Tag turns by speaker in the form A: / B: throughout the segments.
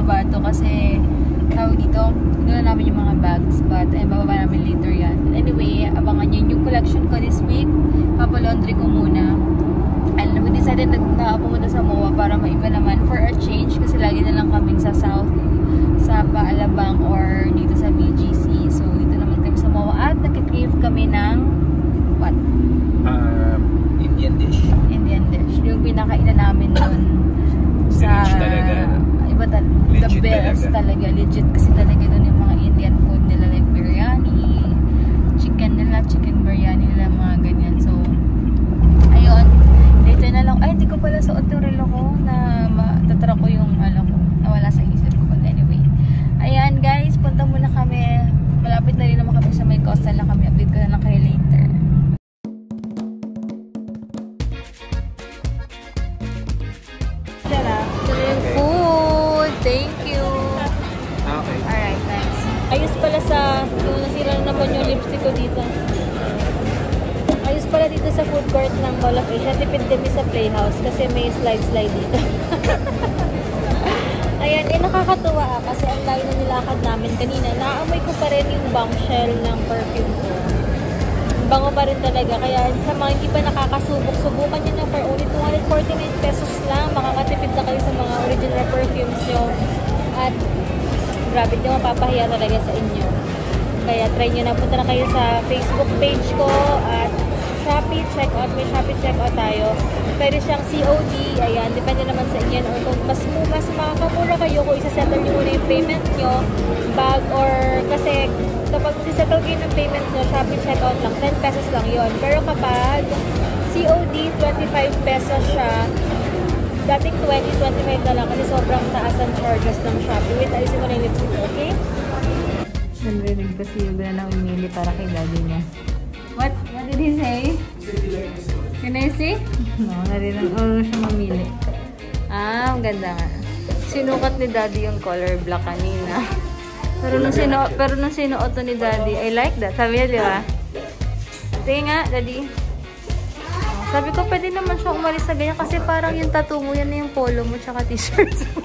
A: Cotabato kasi tawag dito, doon namin yung mga bags. But, ayun, bababa namin later yan. Anyway, abangan nyo yung collection ko this week. Papalaundry ko muna. And we decided na pumunta sa MOA para maiba naman for a change kasi lagi na lang kaming sa South, sa Paalabang or dito sa BGC. So, dito naman kami sa MOA at nakikrave kami ng what?
B: Indian dish.
A: Indian dish. Yung pinakainan namin doon sa iba the best talaga. Legit kasi talaga doon yung mga Indian food nila like biryani, chicken nila, chicken biryani nila, mga ganyan. So, ayun. Later na lang. Ay, hindi ko pala suot yung relo ko na tatara ko yung ko. Nawala sa isip ko. But anyway. Ayan guys, punta muna kami. Malapit na rin naman kami sa may coastal na kami. Update ko na lang kayo later. Food! Thank you!
B: Okay.
A: Alright, thanks. Ayos pala yung nasira na naman yung lipstick ko dito. Ayos pala dito sa food court ng Mall of Asia. Tipid kami sa Playhouse kasi may slide dito. Ayan, nakakatuwa kasi ang layo na nilakad namin kanina. Naamoy ko pa rin yung bombshell ng perfume ko. Bango pa rin talaga. Kaya sa mga hindi pa nakakasubok, subukan nyo na for only 249 pesos lang. Makakatipid na kayo sa mga original perfumes nyo. At grabe, di mapapahiya talaga sa inyo. Kaya try nyo na. Punta na kayo sa Facebook page ko at Shopee checkout. May Shopee checkout tayo. Pwede siyang COD. Ayan, depende naman sa inyo. Or kung mas makakamura kayo kung isa-settle nyo muna yung payment nyo, bag or kasi kapag settle kayo ng payment nyo, Shopee checkout lang, 10 pesos lang yon. Pero kapag COD, 25 pesos siya. Dating 20, 25 na lang kasi sobrang taas ang charges ng Shopee. Wait, alisin ko na yung lipstick, okay? Narinig ko si Yuga na umili para kay daddy niya. What did he say? Can I see? No, narinig siya mamili. Ang ganda nga. Sinukat ni daddy yung color black kanina. Pero nung sinuot to ni daddy, I like that. Sabi niya, di ba? Tingin nga, daddy. Sabi ko, pwede naman siya umalis na ganyan kasi parang yung tattoo mo, yan na yung polo mo tsaka t-shirt mo.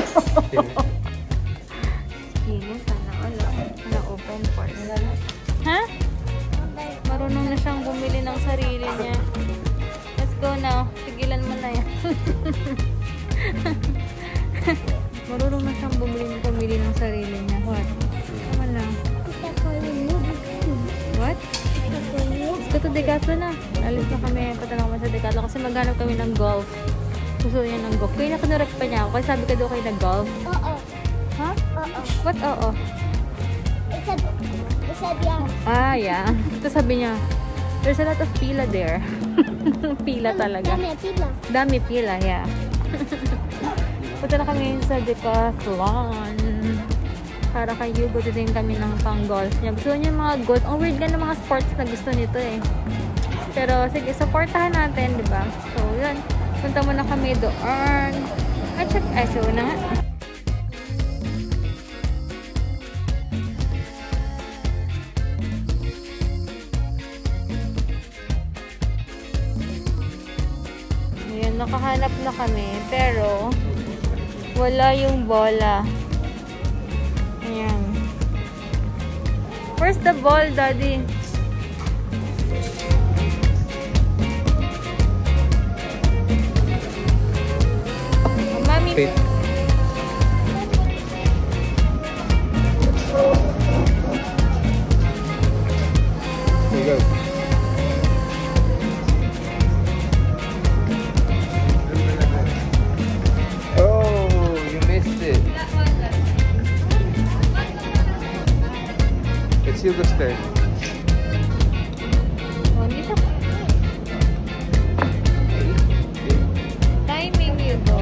A: Sige, sana wala open force. Ha? Marunong na siyang bumili ng sarili niya. Let's go now. Tigilan mo na yan. Marunong na siyang bumili ng sarili niya. What? Tama lang. What? Let's go to Decathlon na. Alis na kami. Punta na kami sa Decathlon kasi maghanap kami ng golf. Gusto niya ng golf. Kaya nakunurek pa niya ako. Kasi sabi ka daw kayo nag-golf. Oo. Ha? Oo. What? Oo. Sabi yan. Ah, yeah. Ito sabi niya, there's a lot of pila there. Pila talaga. Dami pila, yeah. Punta na kami sa Decathlon. Para kay Hugo, din kami ng pang-golf niya. Gusto niya mga golf. Ang weird nga ng mga sports na gusto nito eh. Pero sige, supportahan natin, di ba? So, yun. Punta muna kami doon. So na nga. Ayan, nakahanap na kami. Pero, wala yung bola. Ayan. Where's the ball, Daddy? Oh, Mommy.
B: Okay. Here you go. It's Hugo's turn.
A: Oh, dito. Timing, Hugo.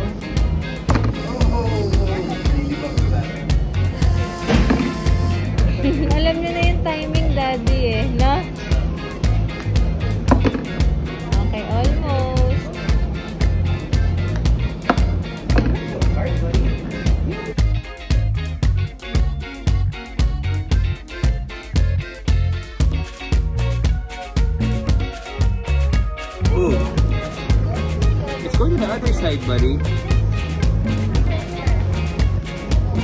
A: Alam niyo na yung timing, Daddy eh, no? Okay, almost.
B: It's going to the other side, buddy.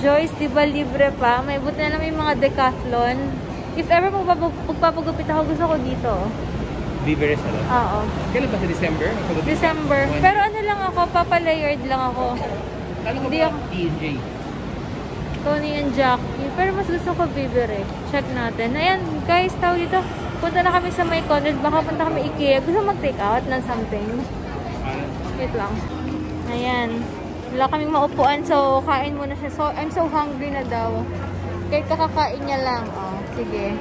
A: Joyce, di ba libre pa? May buti na lang yung mga Decathlon. If ever magpapagupit ako, gusto ko dito.
B: Vivere Salon.
A: Oo.
B: Kailan ba sa December?
A: December. Pero ano lang ako, papalayered lang ako.
B: Ano ko
A: Hindi
B: ba?
A: ako.
B: TJ.
A: Tony and Jackie. Pero mas gusto ko Vivere. Check natin. Ayan, guys, tawag dito. Punta na kami sa may Conrad. Baka punta kami IKEA. Gusto mag-take out ng something. Wait lang. Ayan. Wala kaming maupuan. So, kain muna siya. So, I'm so hungry na daw. Kahit kakakain niya lang. Oh, sige.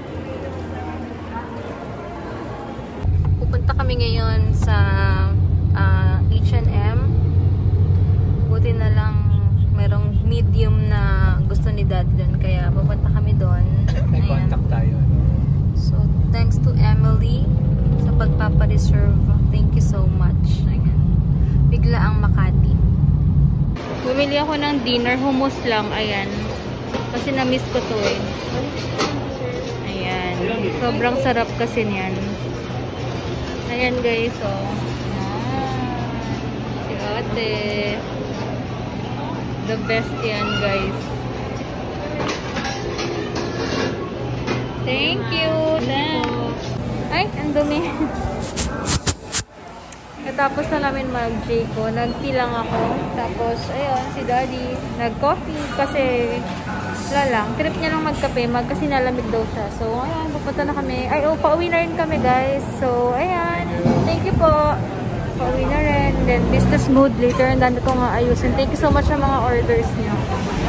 A: Pupunta kami ngayon sa H&M. Buti na lang merong medium na gusto ni Daddy doon. Kaya pupunta kami doon.
B: May contact tayo.
A: So, thanks to Emily sa pagpapareserve. Thank you so much. Ayan. Bigla ang Makati. Bumili ako ng dinner. Hummus lang. Ayan. Kasi na-miss ko to eh. Ayan. Sobrang sarap kasi niyan. Ayan guys. Oh. Si ate. The best yan guys. Thank you. Ay, ang dumi. Natapos na namin mag-Jayco. Nag-tea lang ako. Tapos, ayun, si Daddy. Nag-coffee kasi wala lang. Trip niya lang magkape. Kasi nalamig daw siya. So, ayun, pupunta na kami. Ay, oh, pauwi na rin kami, guys. So, ayan. Thank you po. Pauwi na rin. Then, business mood later. Ang dami ko nga ayusin. Thank you so much sa mga orders niyo.